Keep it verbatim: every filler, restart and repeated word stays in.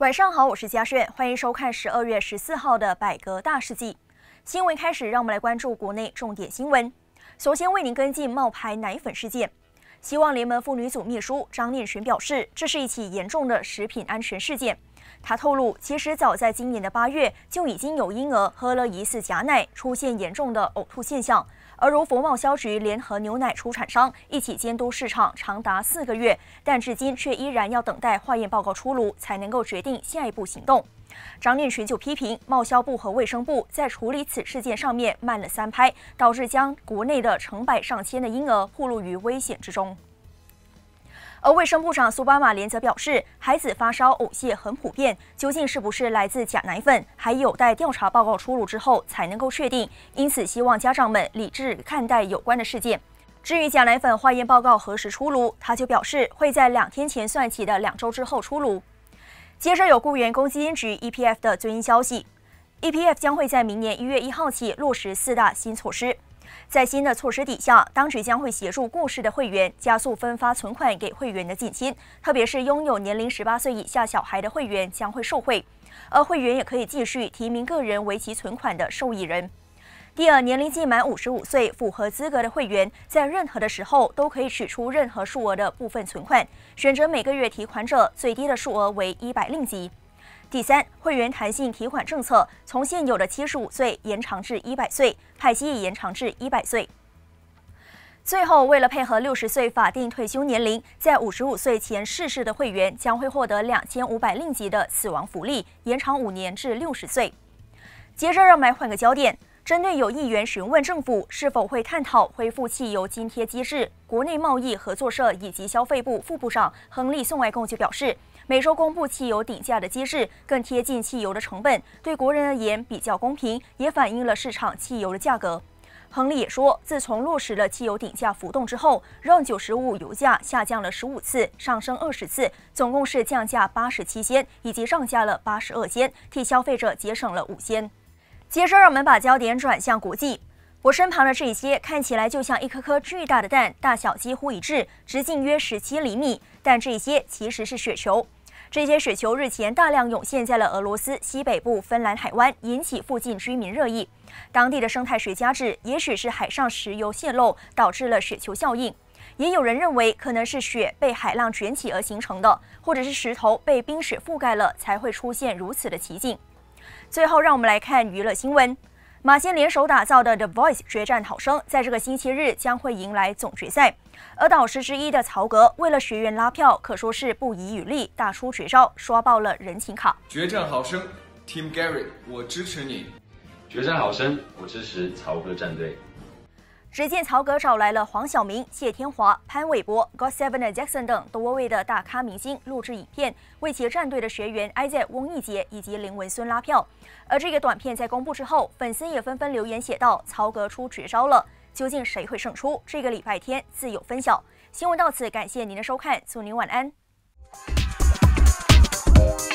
晚上好，我是嘉炫，欢迎收看十二月十四号的百格大事记。新闻开始，让我们来关注国内重点新闻。首先为您跟进冒牌奶粉事件。希望联盟妇女组秘书张念群表示，这是一起严重的食品安全事件。他透露，其实早在今年的八月，就已经有婴儿喝了疑似假奶，出现严重的呕吐现象。而如福茂销局联合牛奶出产商一起监督市场长达四个月，但至今却依然要等待化验报告出炉，才能够决定下一步行动。张念群就批评贸销部和卫生部在处理此事件上面慢了三拍，导致将国内的成百上千的婴儿暴露于危险之中。而卫生部长苏巴马连则表示，孩子发烧、呕泻很普遍，究竟是不是来自假奶粉，还有待调查报告出炉之后才能够确定。因此，希望家长们理智看待有关的事件。至于假奶粉化验报告何时出炉，他就表示会在两天前算起的两周之后出炉。接着有雇员工基金局 E P F 的最新消息 ，E P F 将会在明年一月一号起落实四大新措施。在新的措施底下，当局将会协助过世的会员加速分发存款给会员的近亲，特别是拥有年龄十八岁以下小孩的会员将会受惠，而会员也可以继续提名个人为其存款的受益人。第二，年龄届满五十五岁符合资格的会员，在任何的时候都可以取出任何数额的部分存款，选择每个月提款者最低的数额为一百令吉。第三，会员弹性提款政策从现有的七十五岁延长至一百岁，派息也延长至一百岁。最后，为了配合六十岁法定退休年龄，在五十五岁前逝世的会员将会获得两千五百令吉的死亡福利，延长五年至六十岁。接着，让我们来换个焦点。针对有议员询问政府是否会探讨恢复汽油津贴机制，国内贸易合作社以及消费部副部长亨利宋外公就表示，每周公布汽油顶价的机制更贴近汽油的成本，对国人而言比较公平，也反映了市场汽油的价格。亨利也说，自从落实了汽油顶价浮动之后，让九十五油价下降了十五次，上升二十次，总共是降价八十七仙，以及涨价了八十二仙，替消费者节省了五仙。接着，让我们把焦点转向国际。我身旁的这些看起来就像一颗颗巨大的蛋，大小几乎一致，直径约十七厘米，但这些其实是雪球。这些雪球日前大量涌现在了俄罗斯西北部芬兰海湾，引起附近居民热议。当地的生态学家指，也许是海上石油泄漏导致了雪球效应。也有人认为，可能是雪被海浪卷起而形成的，或者是石头被冰雪覆盖了，才会出现如此的奇景。最后，让我们来看娱乐新闻。马仙联手打造的《The Voice》决战好声，在这个星期日将会迎来总决赛。而导师之一的曹格为了学员拉票，可说是不遗余力，大出绝招，刷爆了人情卡。 决战好声 ，Team Gary， 我支持你。 决战好声，我支持曹格战队。 只见曹格找来了黄晓明、谢天华、潘玮柏、God Seven 的 Jackson 等多位的大咖明星录制影片，为其战队的学员 Isaac、翁奕杰以及林文孙拉票。而这个短片在公布之后，粉丝也纷纷留言写道：“曹格出绝招了，究竟谁会胜出？这个礼拜天自有分晓。”新闻到此，感谢您的收看，祝您晚安。